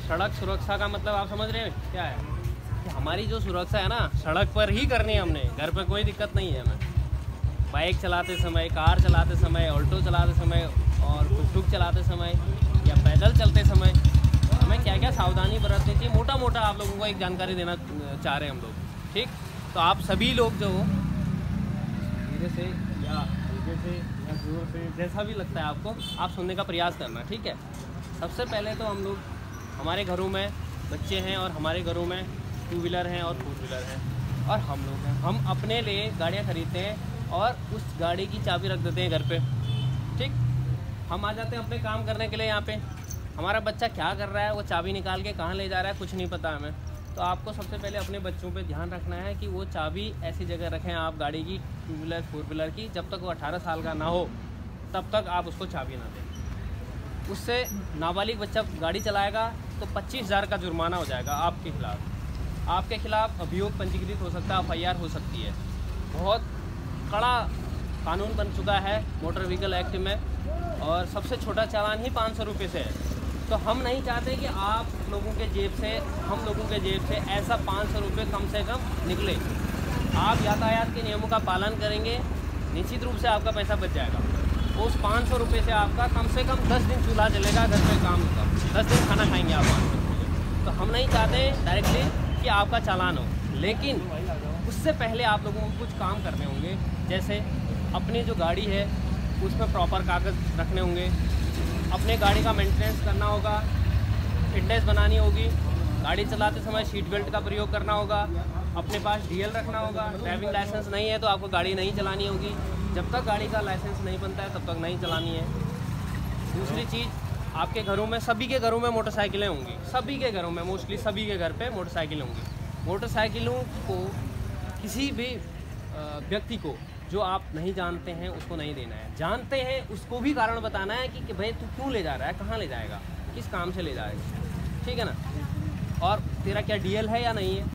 सड़क सुरक्षा का मतलब आप समझ रहे हैं क्या है? कि हमारी जो सुरक्षा है ना, सड़क पर ही करनी है हमने, घर पर कोई दिक्कत नहीं है हमें। बाइक चलाते समय, कार चलाते समय, ऑल्टो चलाते समय और टुक चलाते समय या पैदल चलते समय हमें क्या क्या सावधानी बरतनी चाहिए, मोटा मोटा आप लोगों को एक जानकारी देना चाह रहे हैं हम लोग। ठीक, तो आप सभी लोग जो धीरे से या हल्के से या जोर से, जैसा भी लगता है आपको, आप सुनने का प्रयास करना। ठीक है, सबसे पहले तो हम लोग, हमारे घरों में बच्चे हैं और हमारे घरों में 2 व्हीलर हैं और 4 व्हीलर हैं और हम लोग हैं, हम अपने लिए गाड़ियाँ खरीदते हैं और उस गाड़ी की चाबी रख देते हैं घर पे। ठीक, हम आ जाते हैं अपने काम करने के लिए यहाँ पे, हमारा बच्चा क्या कर रहा है, वो चाबी निकाल के कहाँ ले जा रहा है, कुछ नहीं पता हमें। तो आपको सबसे पहले अपने बच्चों पे ध्यान रखना है कि वो चाबी ऐसी जगह रखें आप गाड़ी की, 2 व्हीलर 4 व्हीलर की, जब तक वो 18 साल का ना हो तब तक आप उसको चाबी ना दें। उससे नाबालिग बच्चा गाड़ी चलाएगा तो 25,000 का जुर्माना हो जाएगा आपके खिलाफ़। आपके खिलाफ़ अभियोग पंजीकृत हो सकता है, FIR हो सकती है। बहुत कड़ा कानून बन चुका है मोटर व्हीकल एक्ट में और सबसे छोटा चालान ही 500 रुपये से है। तो हम नहीं चाहते कि आप लोगों के जेब से, हम लोगों के जेब से ऐसा 500 रुपये कम से कम निकले। आप यातायात के नियमों का पालन करेंगे, निश्चित रूप से आपका पैसा बच जाएगा। उस 500 रुपये से आपका कम से कम 10 दिन चूल्हा जलेगा, घर पे काम होगा, 10 दिन खाना खाएंगे आप 500 रुपये। तो हम नहीं चाहते डायरेक्टली कि आपका चालान हो, लेकिन उससे पहले आप लोगों को कुछ काम करने होंगे। जैसे अपनी जो गाड़ी है उसमें प्रॉपर कागज़ रखने होंगे, अपने गाड़ी का मेंटेनेंस करना होगा, फिटनेस बनानी होगी, गाड़ी चलाते समय सीट बेल्ट का प्रयोग करना होगा, अपने पास DL रखना होगा। ड्राइविंग लाइसेंस नहीं है तो आपको गाड़ी नहीं चलानी होगी, जब तक गाड़ी का लाइसेंस नहीं बनता है तब तक नहीं चलानी है। दूसरी चीज़, आपके घरों में, सभी के घरों में मोटरसाइकिलें होंगी, सभी के घरों में, मोस्टली सभी के घर पे मोटरसाइकिल होंगी। मोटरसाइकिलों को किसी भी व्यक्ति को जो आप नहीं जानते हैं उसको नहीं देना है, जानते हैं उसको भी कारण बताना है कि भाई तू क्यों ले जा रहा है, कहाँ ले जाएगा, किस काम से ले जाएगा। ठीक है ना, और तेरा क्या DL है या नहीं है,